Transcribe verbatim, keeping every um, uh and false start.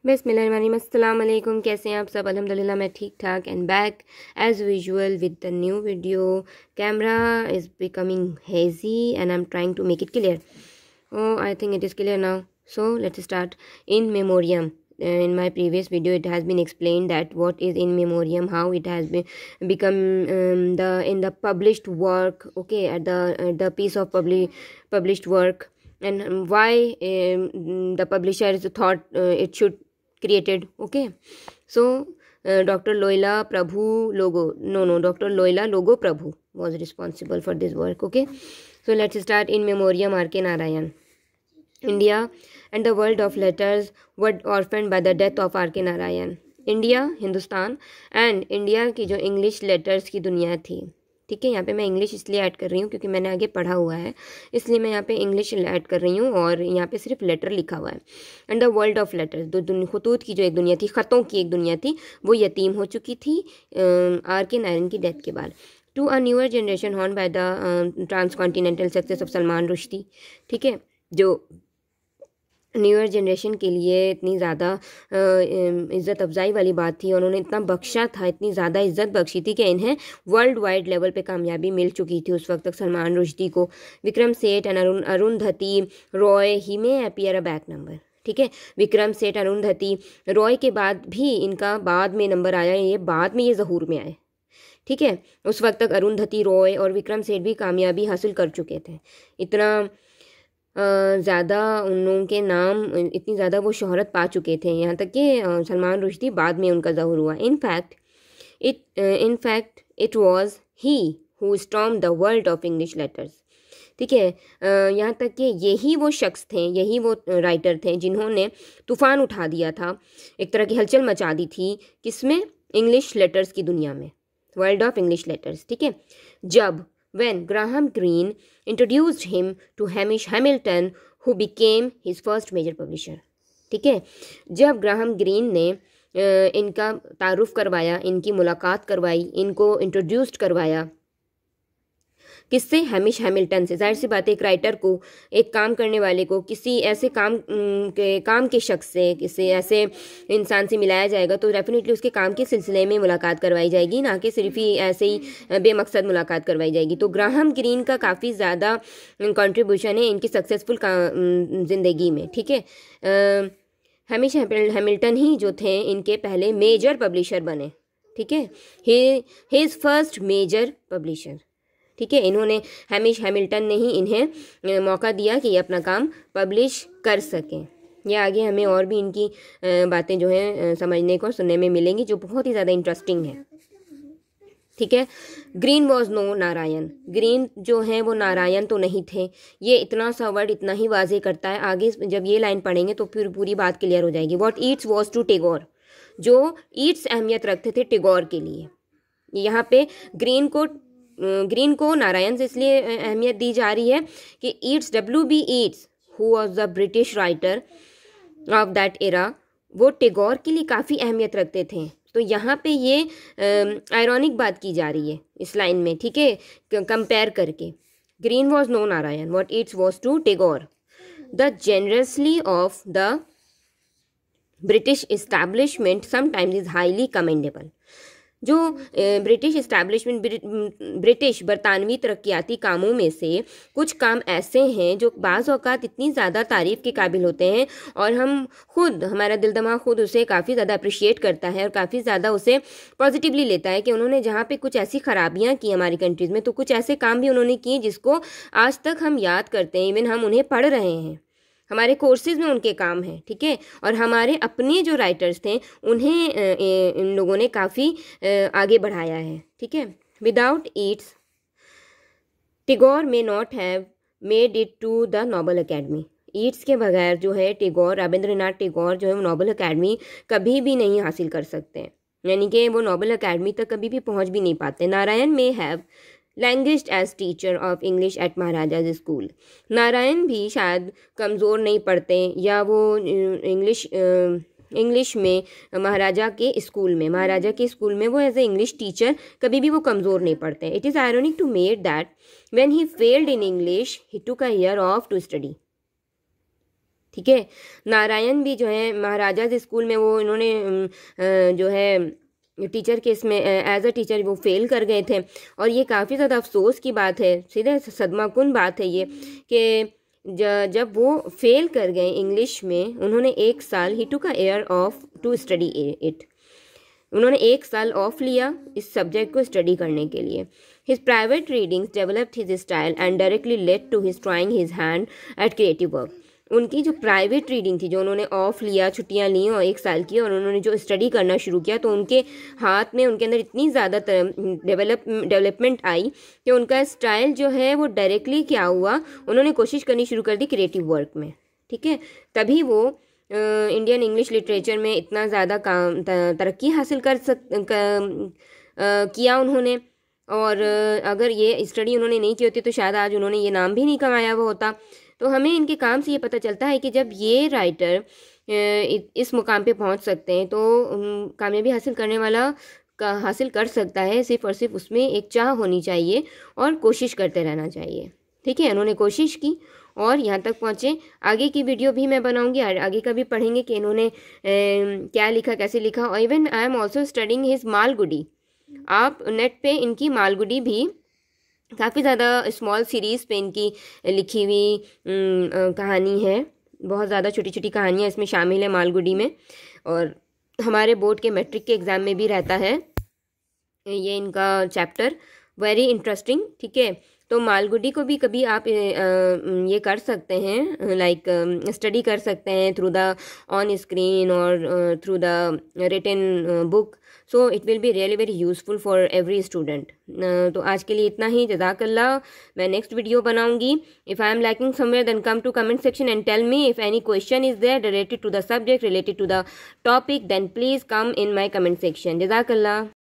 बिस्मिल्लाहिर्रहमानिर्रहीम, अस्सलाम वालेकुम। कैसे हैं आप सब? अल्हम्दुलिल्लाह मैं ठीक ठाक and back as usual with the new video. Camera is becoming hazy and I am trying to make it clear. Oh, I think it is clear now. So let's start. In memoriam. Uh, in my previous video, it has been explained that what is in memoriam, how it has been become um, the in the published work. Okay, at the uh, the piece of public published work, and um, why um, the publishers thought uh, it should created. Okay, so uh, Doctor Loila Prabhu Logo. No, no, Doctor Loila Logo Prabhu was responsible for this work. Okay, so let's start. In memoriam R K Narayan. India and the world of letters were orphaned by the death of R K Narayan. India, Hindustan and India की जो English letters की दुनिया थी, ठीक है, यहाँ पे मैं इंग्लिश इसलिए ऐड कर रही हूँ क्योंकि मैंने आगे पढ़ा हुआ है, इसलिए मैं यहाँ पे इंग्लिश ऐड कर रही हूँ और यहाँ पे सिर्फ लेटर लिखा हुआ है. And the world of letters, दो खतूत की जो एक दुनिया थी, ख़तों की एक दुनिया थी, वो यतीम हो चुकी थी आर के नारायण की डेथ के बाद. To a newer generation born by the transcontinental success of Salman Rushdie, ठीक है, जो न्यूअर जनरेशन के लिए इतनी ज़्यादा इज़्ज़त अफजाई वाली बात थी. उन्होंने इतना बख्शा था, इतनी ज़्यादा इज़्ज़त बख्शी थी कि इन्हें वर्ल्ड वाइड लेवल पे कामयाबी मिल चुकी थी उस वक्त तक सलमान रुश्दी को. विक्रम सेठ एंड अरुण अरुंधति रॉय ही में अपीयर अ बैक नंबर, ठीक है. विक्रम सेठ, अरुंधति रॉय के बाद भी इनका बाद में नंबर आया, ये बाद में ये ज़हूर में आए, ठीक है. उस वक्त तक अरुंधति रॉय और विक्रम सेठ भी कामयाबी हासिल कर चुके थे. इतना ज़्यादा उन लोगों के नाम, इतनी ज़्यादा वो शोहरत पा चुके थे, यहाँ तक कि सलमान रुश्दी बाद में उनका ज़हूर हुआ. In fact it in fact it was he who stormed the world of English letters, ठीक है. यहाँ तक कि यही वो शख्स थे, यही वो राइटर थे जिन्होंने तूफ़ान उठा दिया था, एक तरह की हलचल मचा दी थी, किसमें? इंग्लिश लेटर्स की दुनिया में, वर्ल्ड ऑफ इंग्लिश लेटर्स, ठीक है. जब when Graham Greene introduced him to Hamish Hamilton, who became his first major publisher, ठीक है. जब ग्राहम ग्रीन ने इनका तारुफ करवाया, इनकी मुलाकात करवाई, इनको इंट्रोड्यूस्ड करवाया, किससे? हैमिश हैमिल्टन से. जाहिर सी बात है, एक राइटर को, एक काम करने वाले को किसी ऐसे काम के काम के शख्स से, किसी ऐसे इंसान से मिलाया जाएगा तो डेफिनेटली उसके काम के सिलसिले में मुलाकात करवाई जाएगी, ना कि सिर्फ ही ऐसे ही बेमकसद मुलाकात करवाई जाएगी. तो ग्राहम ग्रीन का काफ़ी ज़्यादा कंट्रीब्यूशन है इनकी सक्सेसफुल ज़िंदगी में, ठीक है. हैमिश हैमिल्टन ही जो थे इनके पहले मेजर पब्लिशर बने, ठीक है. He his first major publisher, ठीक है. इन्होंने, हैमिश हैमिल्टन ने ही इन्हें मौका दिया कि ये अपना काम पब्लिश कर सकें. ये आगे हमें और भी इनकी बातें जो हैं समझने को, सुनने में मिलेंगी, जो बहुत ही ज़्यादा इंटरेस्टिंग है, ठीक है. Greene was no Narayan. Greene जो हैं वो नारायण तो नहीं थे. ये इतना सा वर्ड इतना ही वाजे करता है, आगे जब ये लाइन पढ़ेंगे तो फिर पूरी बात क्लियर हो जाएगी. What Yeats was to Tagore, जो ईट्स अहमियत रखते थे टेगोर के लिए. यहाँ पे ग्रीन को ग्रीन को नारायण से इसलिए अहमियत दी जा रही है कि Yeats, W B Yeats, who was the British writer of that era, वो टेगोर के लिए काफ़ी अहमियत रखते थे. तो यहाँ पे ये आयरॉनिक बात की जा रही है इस लाइन में, ठीक है, कंपेयर करके. Greene was no Narayan, what Yeats was to Tagore. The generosity of the British establishment sometimes is highly commendable. जो ब्रिटिश इस्टेब्लिशमेंट, ब्रिटिश बरतानवी तरक्याती कामों में से कुछ काम ऐसे हैं जो बाज़ औक़ात इतनी ज़्यादा तारीफ़ के काबिल होते हैं और हम खुद, हमारा दिल दिमाग खुद उसे काफ़ी ज़्यादा अप्रिशिएट करता है और काफ़ी ज़्यादा उसे पॉजिटिवली लेता है कि उन्होंने जहाँ पे कुछ ऐसी ख़राबियाँ की हमारी कंट्रीज़ में, तो कुछ ऐसे काम भी उन्होंने किए जिसको आज तक हम याद करते हैं, इवन हम उन्हें पढ़ रहे हैं, हमारे कोर्सेज में उनके काम हैं, ठीक है. और हमारे अपने जो राइटर्स थे उन्हें इन लोगों ने काफ़ी आगे बढ़ाया है, ठीक है. Without Yeats Tagore may not have made it to the Nobel Academy. Yeats के बगैर जो है टेगोर, रविंद्रनाथ टेगोर जो है वो नोबल अकेडमी कभी भी नहीं हासिल कर सकते हैं, यानी कि वो नोबल अकेडमी तक कभी भी पहुंच भी नहीं पाते. Narayan may have language as teacher of English at Maharaja's school. Narayan भी शायद कमज़ोर नहीं पढ़ते, या वो इंग्लिश इंग्लिश में महाराजा के स्कूल में महाराजा के स्कूल में वो एज ए इंग्लिश टीचर कभी भी वो कमज़ोर नहीं पढ़ते. It is ironic to made that when he failed in English he took a year off to study. ठीक है। नारायण भी जो है महाराजाज स्कूल में वो इन्होंने जो है टीचर के इसमें एज अ टीचर वो फेल कर गए थे, और ये काफ़ी ज़्यादा अफसोस की बात है, सीधे सदमाकुन बात है ये कि जब वो फेल कर गए इंग्लिश में, उन्होंने एक साल he took a year off to study it, उन्होंने एक साल ऑफ लिया इस सब्जेक्ट को स्टडी करने के लिए। His private readings developed his style and directly led to his trying his hand at creative work. उनकी जो प्राइवेट रीडिंग थी, जो उन्होंने ऑफ लिया, छुट्टियां ली और एक साल की, और उन्होंने जो स्टडी करना शुरू किया, तो उनके हाथ में, उनके अंदर इतनी ज़्यादा डेवलप डेवलपमेंट आई कि उनका स्टाइल जो है वो डायरेक्टली क्या हुआ, उन्होंने कोशिश करनी शुरू कर दी क्रिएटिव वर्क में। ठीक है, तभी वो इंडियन इंग्लिश लिटरेचर में इतना ज़्यादा काम तरक्की हासिल कर सक क, आ, किया उन्होंने। और अगर ये स्टडी उन्होंने नहीं की होती तो शायद आज उन्होंने ये नाम भी नहीं कमाया हुआ होता। तो हमें इनके काम से ये पता चलता है कि जब ये राइटर इस मुकाम पे पहुंच सकते हैं तो कामयाबी हासिल करने वाला का हासिल कर सकता है, सिर्फ और सिर्फ उसमें एक चाह होनी चाहिए और कोशिश करते रहना चाहिए। ठीक है, उन्होंने कोशिश की और यहाँ तक पहुँचे। आगे की वीडियो भी मैं बनाऊंगी, आगे का भी पढ़ेंगे कि इन्होंने ए, क्या लिखा, कैसे लिखा। और even I am also studying his Malgudi. आप नेट पे इनकी मालगुडी भी काफ़ी ज़्यादा स्मॉल सीरीज़ पे इनकी लिखी हुई कहानी है, बहुत ज़्यादा छोटी छोटी कहानियाँ इसमें शामिल है मालगुडी में, और हमारे बोर्ड के मैट्रिक के एग्ज़ाम में भी रहता है ये इनका चैप्टर, वेरी इंटरेस्टिंग। ठीक है, तो मालगुडी को भी कभी आप ये कर सकते हैं, लाइक स्टडी कर सकते हैं थ्रू द ऑन स्क्रीन और through the written book, so it will be really very useful for every student. तो आज के लिए इतना ही, जज़ाकल्लाह। मैं नेक्स्ट वीडियो बनाऊंगी। If I am lacking somewhere then come to comment section and tell me if any question is there related to the subject, related to the topic, then please come in my comment section. जज़ाकल्लाह।